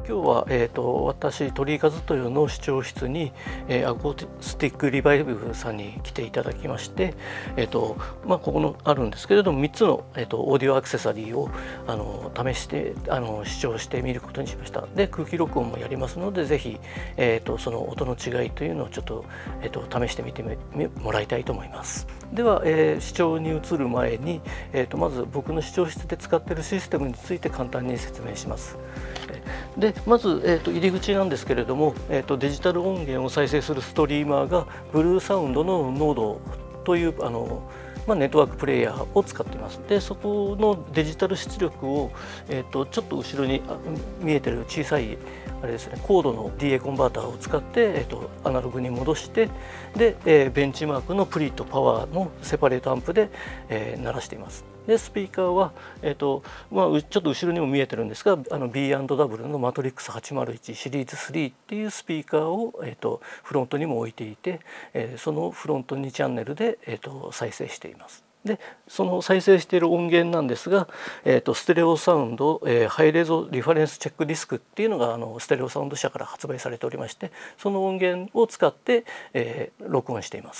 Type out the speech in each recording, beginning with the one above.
今日は、私鳥居和豊の視聴室に、アコースティックリバイブさんに来ていただきまして、ここのあるんですけれども3つの、オーディオアクセサリーを試して視聴してみることにしました。で空気録音もやりますのでぜひ、その音の違いというのをちょっと、試してみてもらいたいと思います。では、視聴に移る前に、まず僕の視聴室で使っているシステムについて簡単に説明します。でまず、入り口なんですけれども、デジタル音源を再生するストリーマーがブルーサウンドのノードというネットワークプレイヤーを使っています。でそこのデジタル出力を、ちょっと後ろに見えてる小さいあれですね、コードの DA コンバーターを使って、アナログに戻してで、ベンチマークのプリとパワーのセパレートアンプで、鳴らしています。でスピーカーは、ちょっと後ろにも見えてるんですがB&W のマトリックス801シリーズ3っていうスピーカーを、フロントにも置いていて、そのフロント2チャンネルで、再生しています。でその再生している音源なんですが、ステレオサウンド、ハイレゾリファレンスチェックディスクっていうのがステレオサウンド社から発売されておりまして、その音源を使って、録音しています。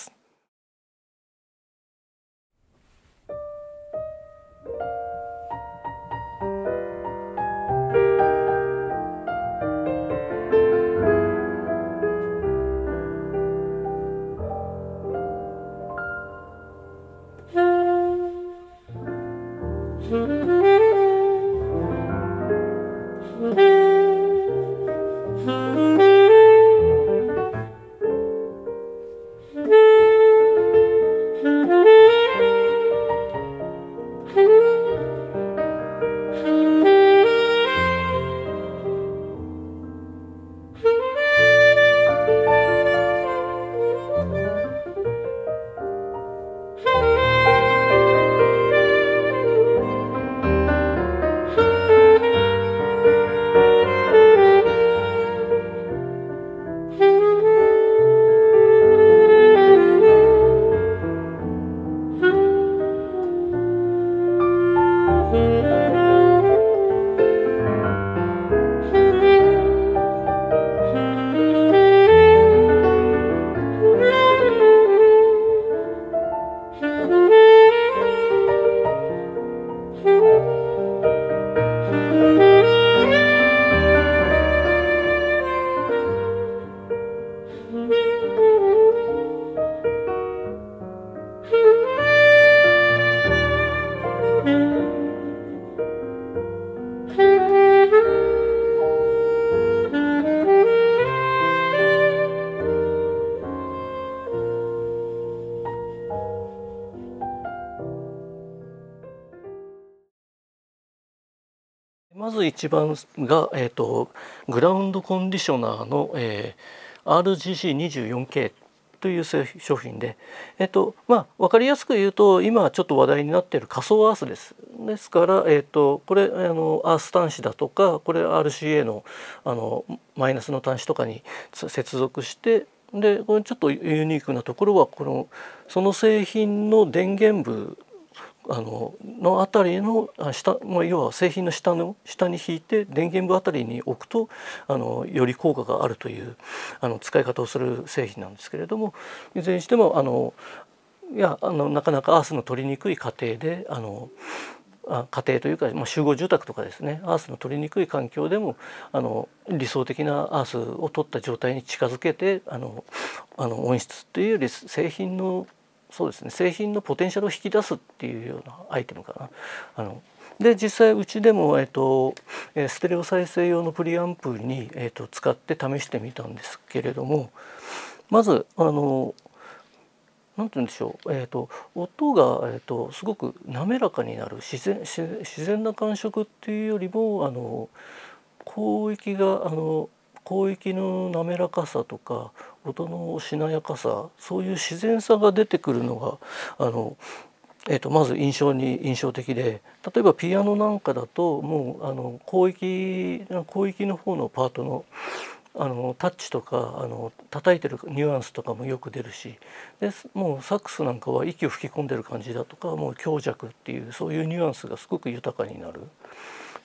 まず一番が、グラウンドコンディショナーの、RGC24K という商品で、分かりやすく言うと今ちょっと話題になっている仮想アースです。ですから、これアース端子だとかこれ RCA のマイナスの端子とかに接続してでこれちょっとユニークなところはその製品の電源部のあたりの下、要は製品の下に引いて電源部あたりに置くとより効果があるという使い方をする製品なんですけれども、いずれにしてもなかなかアースの取りにくい家庭で家庭というか、集合住宅とかですね、アースの取りにくい環境でも理想的なアースを取った状態に近づけて音質というより製品のポテンシャルを引き出すっていうようなアイテムかな。で実際うちでも、ステレオ再生用のプリアンプに、使って試してみたんですけれども、まずなんて言うんでしょう、音が、すごく滑らかになる自然な感触っていうよりも広域の滑らかさとか音のしなやかさ、そういう自然さが出てくるのがまず印象的で、例えばピアノなんかだともう広域の方のパートのタッチとか叩いてるニュアンスとかもよく出るし、もうサックスなんかは息を吹き込んでる感じだとかもう強弱っていうそういうニュアンスがすごく豊かになる。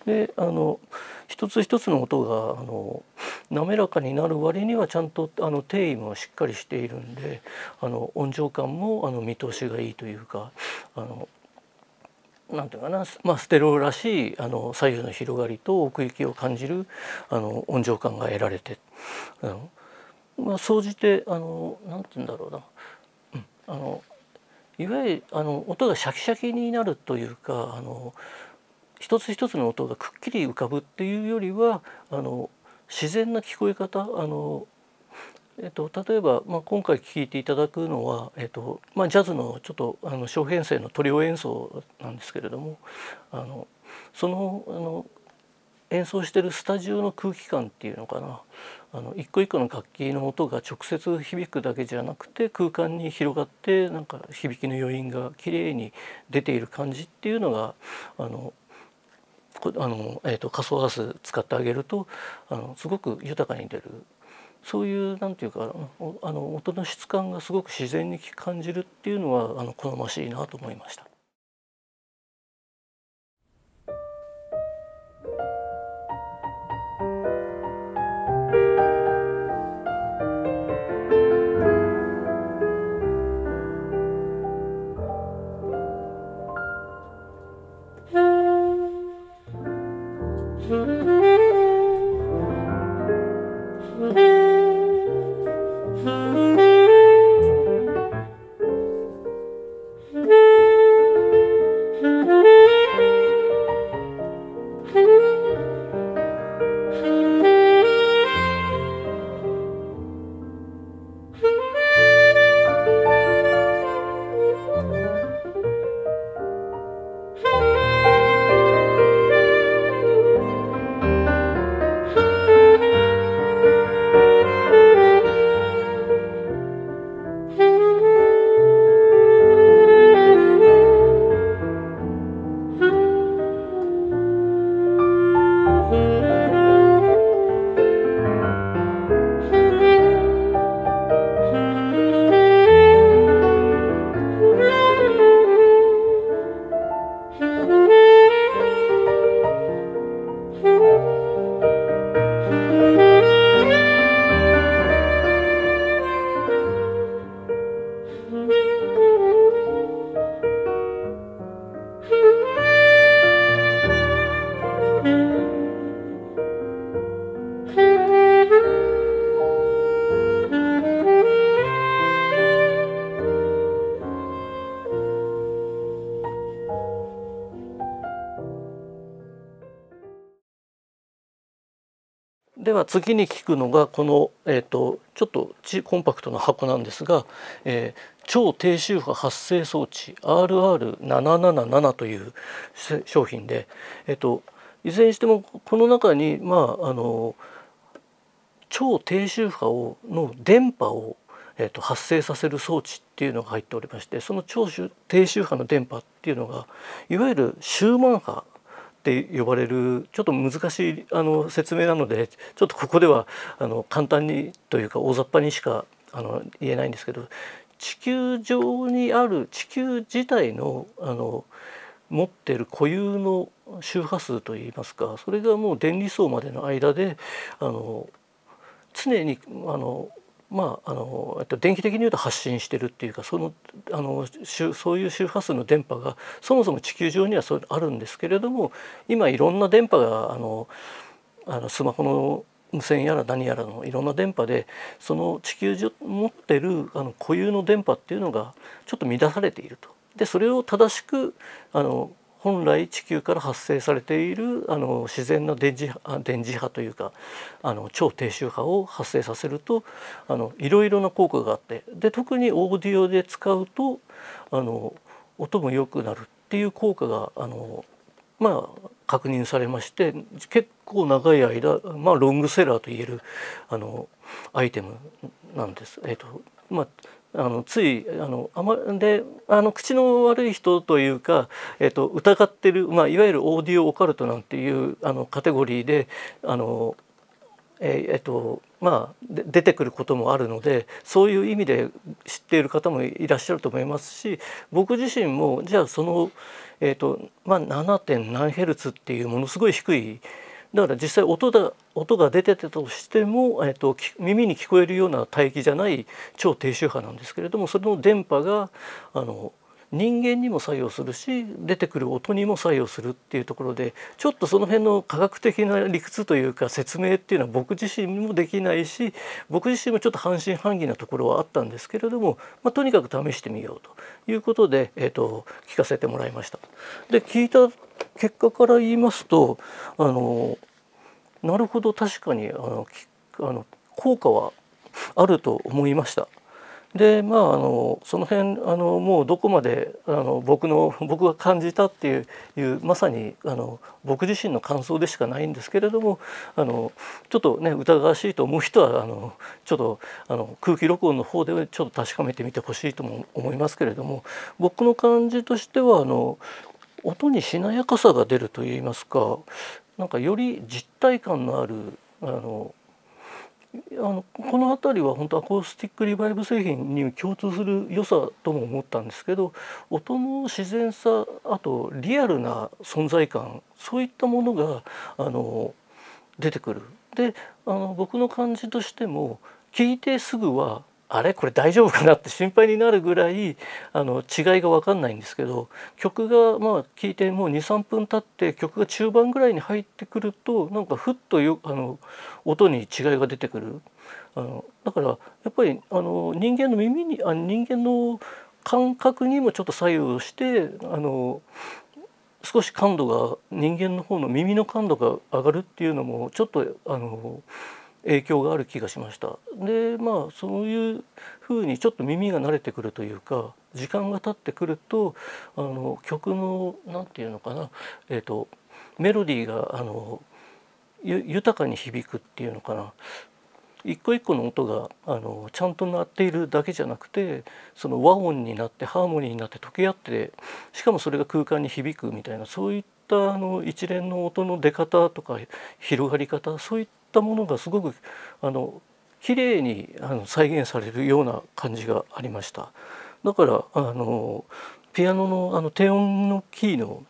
で一つ一つの音が滑らかになる割にはちゃんと定位もしっかりしているんで音情感も見通しがいいというかなんていうかな、ステレオらしい左右の広がりと奥行きを感じる音情感が得られて総じてなんていうんだろうな、いわゆる音がシャキシャキになるというか一つ一つの音がくっきり浮かぶっていうよりは自然な聞こえ方例えば、今回聴いていただくのは、ジャズのちょっと小編成のトリオ演奏なんですけれどもその演奏してるスタジオの空気感っていうのかな一個一個の楽器の音が直接響くだけじゃなくて空間に広がってなんか響きの余韻がきれいに出ている感じっていうのが仮想アース使ってあげるとすごく豊かに出る。そういうなんていうか音の質感がすごく自然に感じるっていうのは好ましいなと思いました。では次に聞くのがこの、ちょっとコンパクトな箱なんですが、超低周波発生装置 RR777 という商品で、いずれにしてもこの中に超低周波の電波を発生させる装置っていうのが入っておりまして、その超低周波の電波っていうのがいわゆるシューマン波って呼ばれるちょっと難しい説明なのでちょっとここでは簡単にというか大雑把にしか言えないんですけど、地球上にある地球自体の持っている固有の周波数といいますか、それがもう電離層までの間で常に電気的に言うと発信してるっていうか、そういう周波数の電波がそもそも地球上にはそうあるんですけれども、今いろんな電波がスマホの無線やら何やらのいろんな電波でその地球上持ってる固有の電波っていうのがちょっと乱されていると。でそれを正しく本来地球から発生されている自然な電磁波というか超低周波を発生させるといろいろな効果があって、で特にオーディオで使うと音も良くなるっていう効果が確認されまして、結構長い間ロングセラーといえるアイテムなんです。ついで口の悪い人というか、疑ってる、いわゆるオーディオオカルトなんていうカテゴリーで出てくることもあるので、そういう意味で知っている方もいらっしゃると思いますし、僕自身もじゃあその、7. 点何ヘルツっていうものすごい低い、だから実際音が出てたとしても、耳に聞こえるような帯域じゃない超低周波なんですけれども、それの電波が人間にも作用するし出てくる音にも作用するっていうところで、ちょっとその辺の科学的な理屈というか説明っていうのは僕自身もできないし、僕自身もちょっと半信半疑なところはあったんですけれども、とにかく試してみようということで、聞かせてもらいました。で聞いた結果から言いますと、なるほど、確かに効果はあると思いました。でその辺もうどこまで僕が感じたっていうまさに僕自身の感想でしかないんですけれども、ちょっとね疑わしいと思う人はちょっと空気録音の方でちょっと確かめてみてほしいとも思いますけれども、僕の感じとしては音にしなやかさが出るといいますか、なんかより実体感のあるこの辺りは本当アコースティックリバイブ製品に共通する良さとも思ったんですけど、音の自然さ、あとリアルな存在感、そういったものが出てくる。で僕の感じとしても聞いてすぐはあれこれ大丈夫かなって心配になるぐらい違いが分かんないんですけど、曲が聴いてもう 2,3 分経って曲が中盤ぐらいに入ってくるとなんかふっと音に違いが出てくる。だからやっぱり人間の人間の感覚にもちょっと左右して少し感度が人間の方の耳の感度が上がるっていうのもちょっと影響がある気がしました。でそういうふうにちょっと耳が慣れてくるというか時間が経ってくると曲のなんていうのかな、メロディーが豊かに響くっていうのかな、一個一個の音がちゃんと鳴っているだけじゃなくて、その和音になってハーモニーになって溶け合って、しかもそれが空間に響くみたいな、そういった一連の音の出方とか広がり方、そういったものがすごく綺麗に再現されるような感じがありました。だからピアノの低音のキーの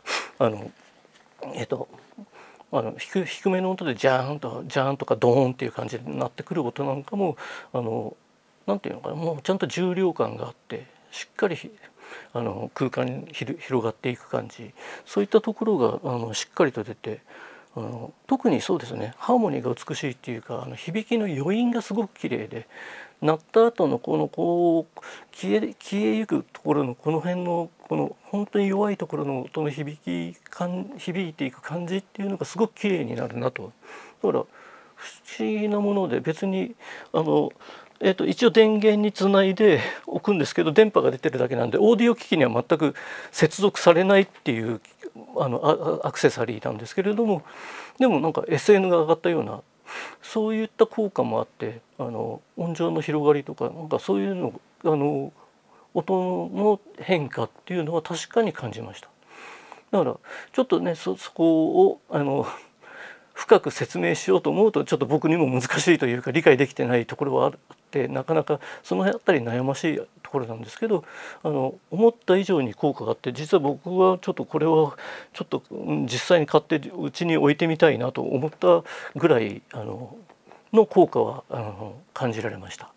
低めの音でジャーンとかドーンっていう感じになってくる音なんかもなんていうのかな、もうちゃんと重量感があってしっかり空間に広がっていく感じ、そういったところがしっかりと出て、特にそうですね、ハーモニーが美しいっていうか響きの余韻がすごく綺麗で、鳴った後のこう消えゆくところのこの辺のこの本当に弱いところの音の響いていく感じっていうのがすごく綺麗になるなと。だから不思議なもので、別に一応電源につないでおくんですけど、電波が出てるだけなんでオーディオ機器には全く接続されないっていうアクセサリーなんですけれども、でもなんか SN が上がったようなそういった効果もあって、音情の広がりとかなんかそういうの音の変化っていうのは確かに感じました。だからちょっとねそこを深く説明しようと思うとちょっと僕にも難しいというか理解できてないところはあって、なかなかその辺り悩ましいところなんですけど、思った以上に効果があって、実は僕はちょっとこれはちょっと実際に買ってうちに置いてみたいなと思ったぐらいの効果は感じられました。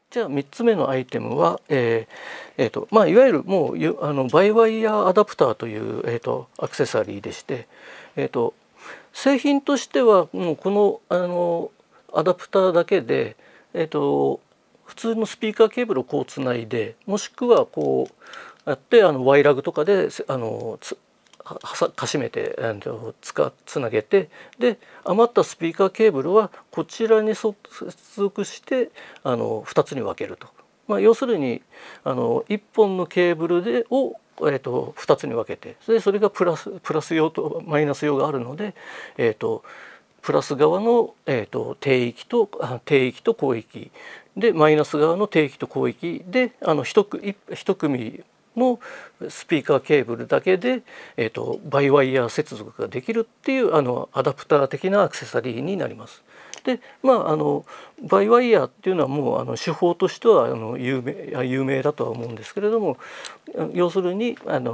じゃあ3つ目のアイテムは、まあ、いわゆるもうバイワイヤーアダプターという、アクセサリーでして、製品としてはもうこの、アダプターだけで、普通のスピーカーケーブルをこうつないで、もしくはこうやってワイラグとかでかしめてつなげて、で余ったスピーカーケーブルはこちらに接続して2つに分けると。まあ、要するに1本のケーブルを2つに分けて、それがプラス用とマイナス用があるので、プラス側の、低域と高域で、マイナス側の低域と高域で1組のスピーカーケーブルだけで、バイワイヤー接続ができるっていうアダプター的なアクセサリーになります。でまあバイワイヤーっていうのはもう手法としては有名だとは思うんですけれども、要するに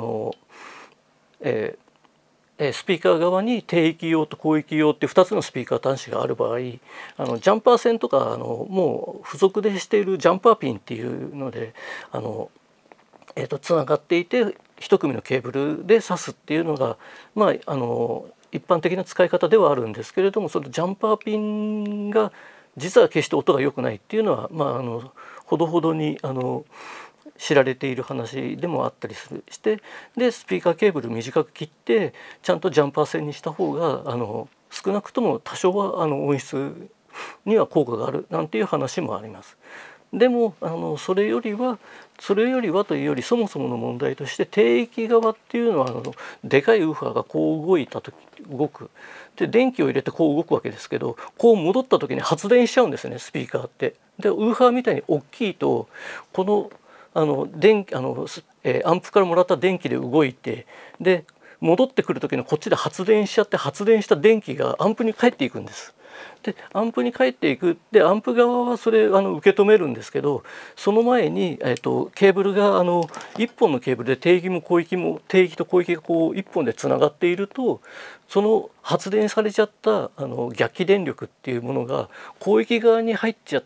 スピーカー側に低域用と高域用っていう2つのスピーカー端子がある場合、ジャンパー線とかもう付属でしているジャンパーピンっていうのでつながっていて1組のケーブルで挿すっていうのが、まあ、一般的な使い方ではあるんですけれども、そのジャンパーピンが実は決して音が良くないっていうのは、まあ、ほどほどに知られている話でもあったりして、でスピーカーケーブル短く切ってちゃんとジャンパー線にした方が少なくとも多少は音質には効果があるなんていう話もあります。でもそれよりはというより、そもそもの問題として低域側っていうのはでかいウーファーがこう動くで、電気を入れてこう動くわけですけど、こう戻った時に発電しちゃうんですね、スピーカーって。でウーファーみたいに大きいとこのアンプからもらった電気で動いて、で戻ってくる時のこっちで発電しちゃって、発電した電気がアンプに返っていくんです。でアンプに返っていく。でアンプ側はそれ受け止めるんですけど、その前に、ケーブルが1本のケーブルで低域と高域がこう1本でつながっていると、その発電されちゃった逆気電力っていうものが高域側に入っちゃって、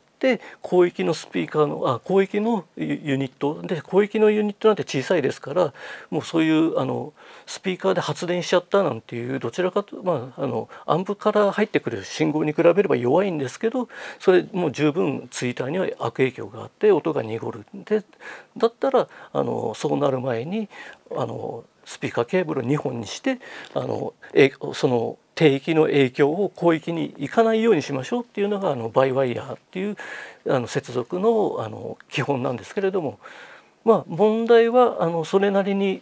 広域のスピーカーの広域のユニットで、広域のユニットなんて小さいですから、もうそういうスピーカーで発電しちゃったなんていう、どちらかとアンプから入ってくる信号に比べれば弱いんですけど、それもう十分ツイーターには悪影響があって音が濁る。でだったらそうなる前にスピーカーケーブルを2本にしてその低域の影響を広域に行かないようにしましょうっていうのがバイワイヤーっていう接続の基本なんですけれども、まあ問題はそれなりに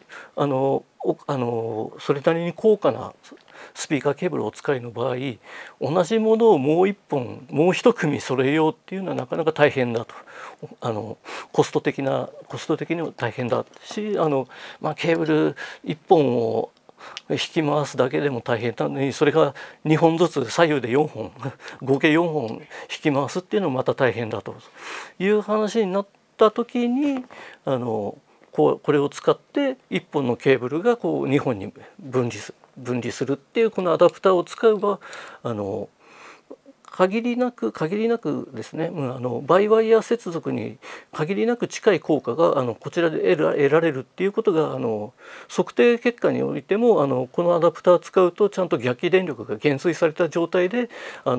高価なスピーカーケーブルをお使いの場合、同じものをもう一組揃えようっていうのはなかなか大変だと。コスト的にも大変だし、ケーブル1本を引き回すだけでも大変なのに、それが2本ずつ左右で4本合計4本引き回すっていうのもまた大変だという話になった時にこれを使って1本のケーブルがこう2本に分離するっていうこのアダプターを使えば限りなくですね、バイワイヤー接続に限りなく近い効果がこちらで得られるっていうことが測定結果においてもこのアダプターを使うとちゃんと逆気電力が減衰された状態でこ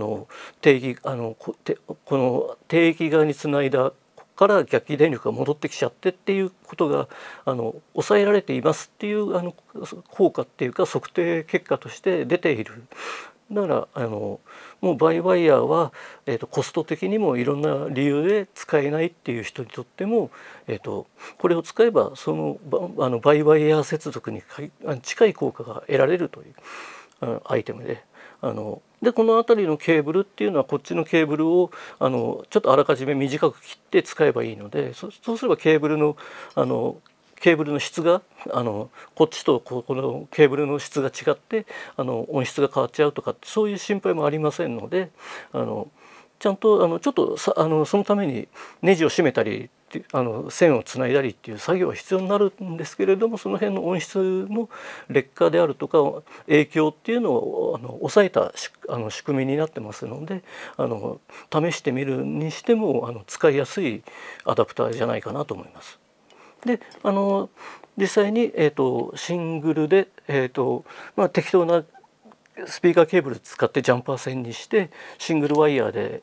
の低域側につないだから逆気電力が戻ってきちゃってっていうことが抑えられていますっていう効果っていうか測定結果として出ている。だからもうバイワイヤーは、コスト的にもいろんな理由で使えないっていう人にとっても、これを使えばそのバイワイヤー接続に近い効果が得られるというアイテムで。でこの辺りのケーブルっていうのはこっちのケーブルをちょっとあらかじめ短く切って使えばいいので、そうすればケーブルの質がこっちとこのケーブルの質が違って音質が変わっちゃうとかそういう心配もありませんので、ちゃんとちょっとそのためにネジを締めたりって線をつないだりっていう作業は必要になるんですけれども、その辺の音質の劣化であるとか影響っていうのを抑えた仕組みになってますので、試してみるにしても使いやすいアダプターじゃないかなと思います。で実際に、シングルで、適当なスピーカーケーブル使ってジャンパー線にしてシングルワイヤーで、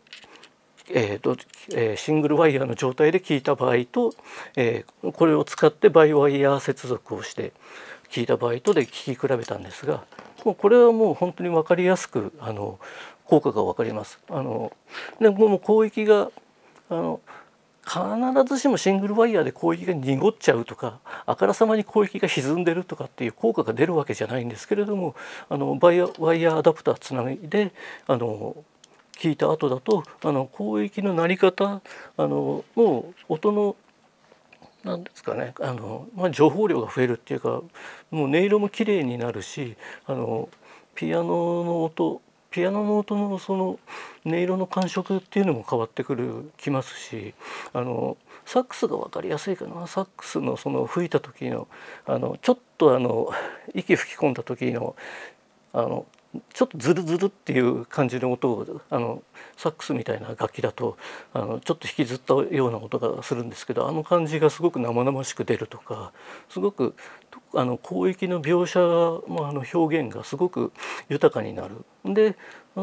シングルワイヤーの状態で聞いた場合と、これを使ってバイワイヤー接続をして聞いた場合とで聞き比べたんですが、もうこれはもう本当に分かりやすく効果が分かります。でもう広域が必ずしもシングルワイヤーで広域が濁っちゃうとか、あからさまに広域が歪んでるとかっていう効果が出るわけじゃないんですけれども、ワイヤーアダプターつないで聞いた後だと広域の鳴り方もう音のなんですかね情報量が増えるっていうか、もう音色も綺麗になるしピアノの音のその音色の感触っていうのも変わってきますし、サックスが分かりやすいかな。サックスのその吹いた時のちょっと息吹き込んだ時のちょっとズルズルっていう感じの音をサックスみたいな楽器だとちょっと引きずったような音がするんですけど、感じがすごく生々しく出るとか、すごく広域の描写表現がすごく豊かになる。で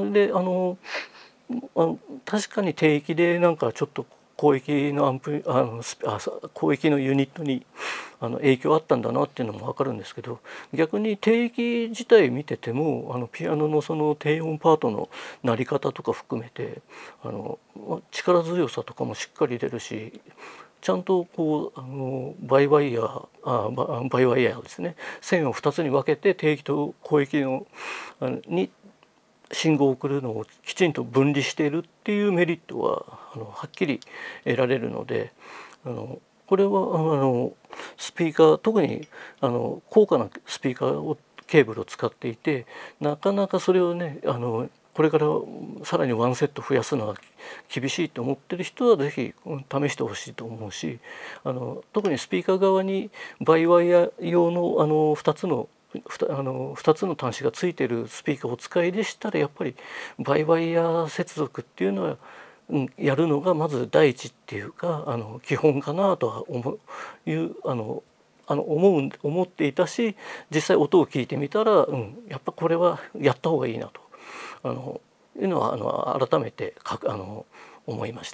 確かに低域でなんかちょっと広域の広域のユニットに影響あったんだなっていうのも分かるんですけど、逆に低域自体見ててもピアノのその低音パートの鳴り方とか含めて力強さとかもしっかり出るし、ちゃんとこうバイワイヤーですね、線を2つに分けて低域と広域のに信号を送るのをきちんと分離しているっていうメリットははっきり得られるので、これはスピーカー、特に高価なスピーカーケーブルを使っていて、なかなかそれをねこれからさらにワンセット増やすのは厳しいと思ってる人は是非試してほしいと思うし、特にスピーカー側にバイワイヤー用の2つの端子がついているスピーカーをお使いでしたら、やっぱりバイワイヤー接続っていうのは、やるのがまず第一っていうか基本かなとは思っていたし、実際音を聞いてみたら、やっぱこれはやった方がいいなというのは改めて思いました。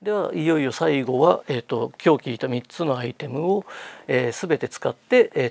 ではいよいよ最後は、今日聞いた3つのアイテムを、全て使って、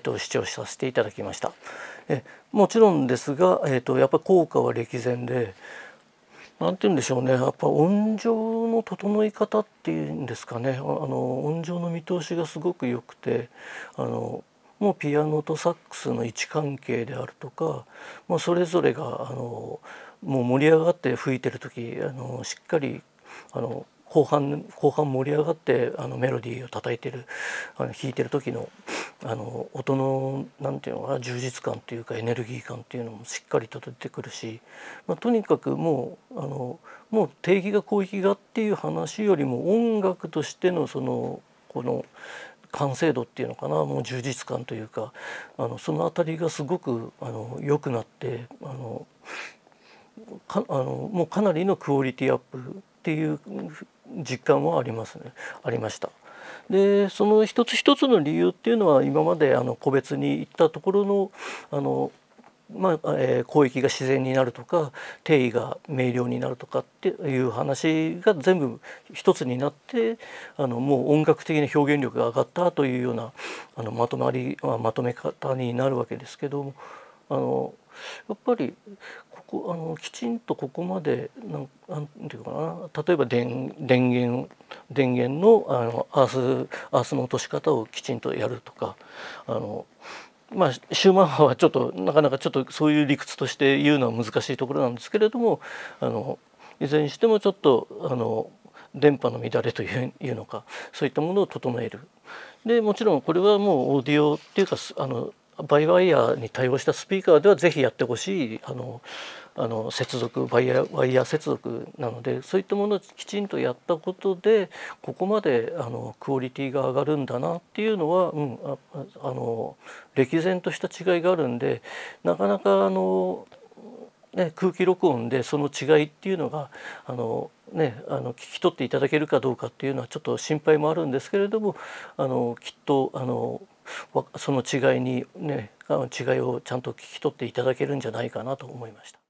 視聴させていただきました。もちろんですが、やっぱり効果は歴然で、なんて言うんでしょうね、やっぱ音情の整い方っていうんですかね、音情の見通しがすごく良くて、もうピアノとサックスの位置関係であるとか、それぞれがもう盛り上がって吹いてる時しっかり後半盛り上がってメロディーを叩いてる弾いてる時の音のなんていうのかな、充実感というかエネルギー感っていうのもしっかりと出てくるし、とにかくもう定義が広域がっていう話よりも音楽としてのこの完成度っていうのかな、もう充実感というかそのあたりがすごく良くなってもうかなりのクオリティアップっていう実感はありますね、ありました。でその一つ一つの理由っていうのは今まで個別に言ったところの広域が自然になるとか定義が明瞭になるとかっていう話が全部一つになってもう音楽的な表現力が上がったというようなまとめ方になるわけですけども、やっぱりきちんとここまでなんていうかな、例えば電源のアースの落とし方をきちんとやるとかシューマン波はちょっとなかなかちょっとそういう理屈として言うのは難しいところなんですけれどもいずれにしてもちょっと電波の乱れというのか、そういったものを整える。でもちろんこれはもうオーディオっていうかバイワイヤーに対応したスピーカーではぜひやってほしい接続ワイヤー接続なので、そういったものをきちんとやったことでここまでクオリティが上がるんだなっていうのは、歴然とした違いがあるんで、なかなか空気録音でその違いっていうのが聞き取っていただけるかどうかっていうのはちょっと心配もあるんですけれどもきっとその違いに違いをちゃんと聞き取っていただけるんじゃないかなと思いました。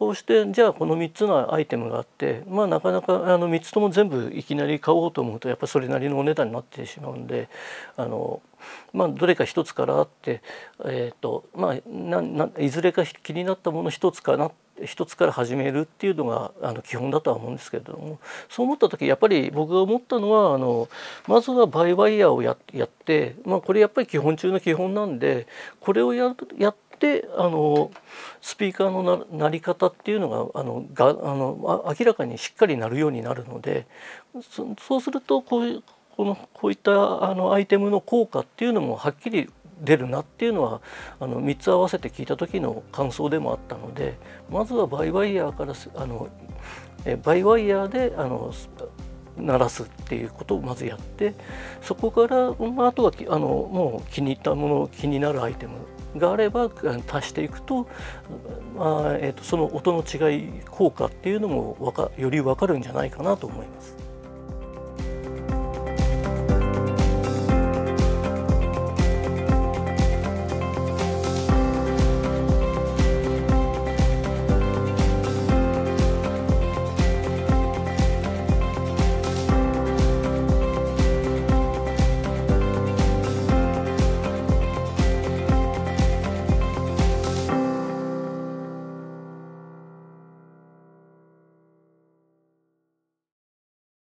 こうしてじゃあこの3つのアイテムがあって、まあ、なかなか3つとも全部いきなり買おうと思うとやっぱりそれなりのお値段になってしまうんでまあ、どれか一つからあって、まあ、いずれか気になったもの一つから始めるっていうのが基本だとは思うんですけれども、そう思った時やっぱり僕が思ったのはまずはバイワイヤーをやって、まあ、これやっぱり基本中の基本なんでこれをやってスピーカーの鳴り方っていうのが明らかにしっかり鳴るようになるので、そうするとこういったアイテムの効果っていうのもはっきり出るなっていうのは3つ合わせて聞いた時の感想でもあったので、まずはバイワイヤーからバイワイヤーで鳴らすっていうことをまずやって、そこから、まあ、あとはもう気に入ったもの気になるアイテムがあれば足していくと、その音の違い効果っていうのもより分かるんじゃないかなと思います。